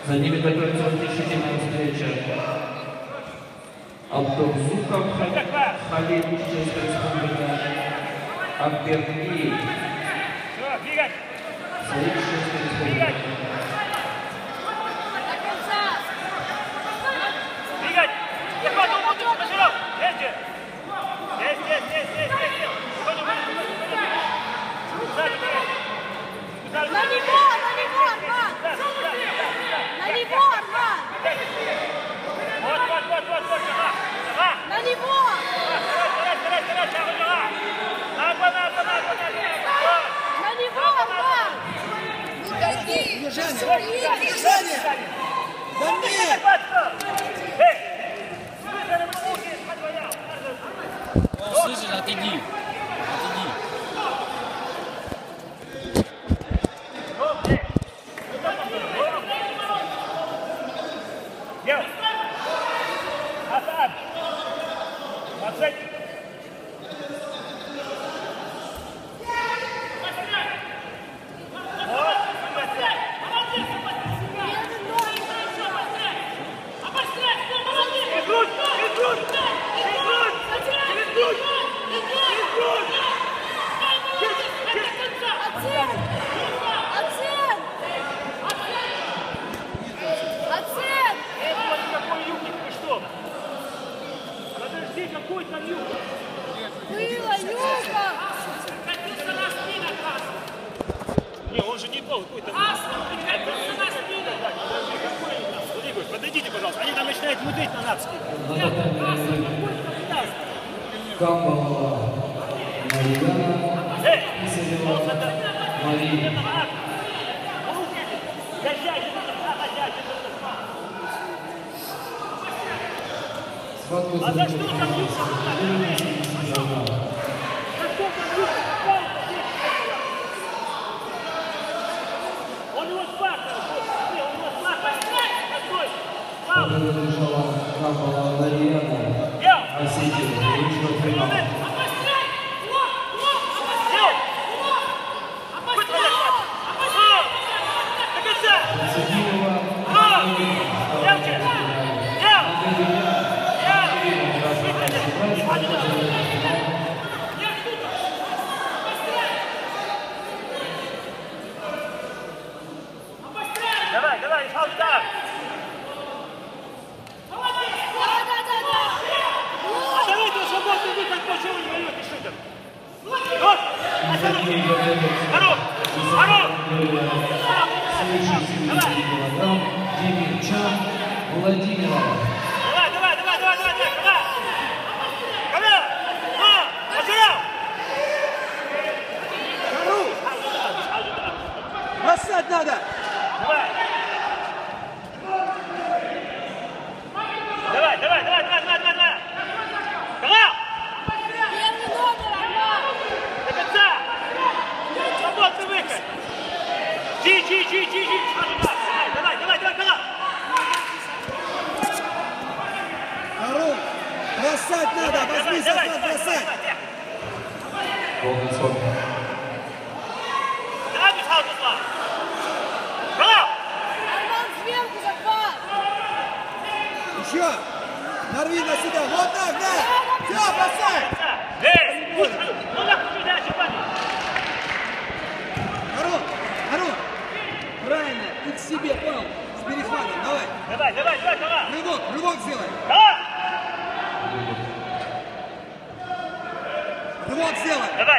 За ними готовится утешительная встреча. Абдурзуков Халид, Чеченская республика. Абберли. Саид, Чеченская республика. На него, Арман! На него, Арман! На него! На него, Арман! Движение! Да нет! Слышишь, отойди. Подойдите, пожалуйста. Они там начинают мудрить на нацкие. Камбалова Марьяна и Савелова Мария. Схватку за разрешала Камбалова Марьяна. Осетия, вышла в финал. Давай, Халдар! Демирчан Владимирова. Давай! Бросать надо! Давай! Первый номер, Арман! До конца! Свободный выход! Жи! Давай! Арун! Бросать надо! Возьми захват, бросать! Полный срок. Давай, Михаил Дуслан! Арман, сверху захват! Еще! Нарви на себя! Вот так, да! Все, бросай! Арун! Правильно! Ты к себе, понял? С перехватом, давай! Давай! Рывок сделай! Рывок сделай! Давай!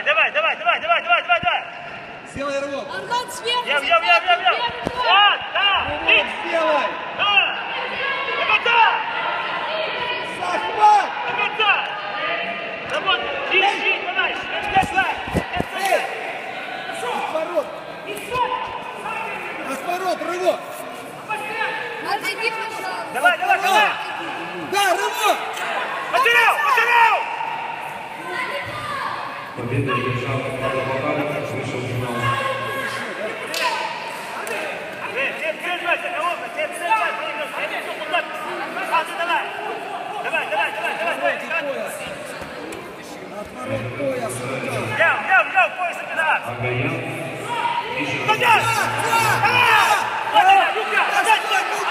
Сделай рывок! Арман, сверху Я! захват! Вот, да! Рывок сделай! Да! До конца! Захват! До конца! Работай! Жи, давай! Разворот, рывок! Отойди, пожалуйста! Давай! Да, рывок! Потерял! Победа держал Павел Макаров, вышел в финал. Отворот пояс, рывок! Я, пояс забирай! Агаян. Давай!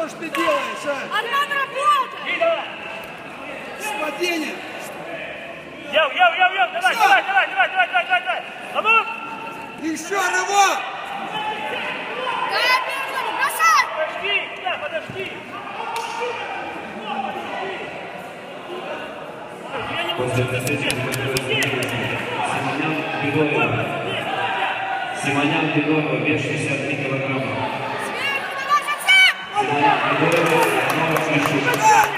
Что ж ты делаешь, а? Арман, работай! Иди, давай. С падением. Яу, давай, Всё. давай. Ламон! Еще рывок. Дай первому, бросай! Подожди. После встречи Симонян Бедоева, вес 63 килограмма. Сверху, давай, зацеп! Симонян Бедоева, снова свищу.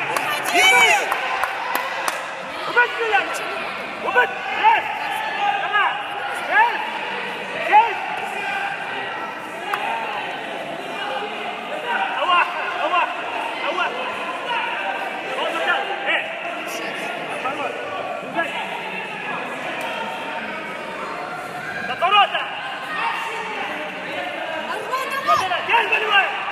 Убыть! Есть! Давай! Есть! Ауа! Вот сюда! Поворот! Убегай! До поворота! Арман, давай! Здесь занимай!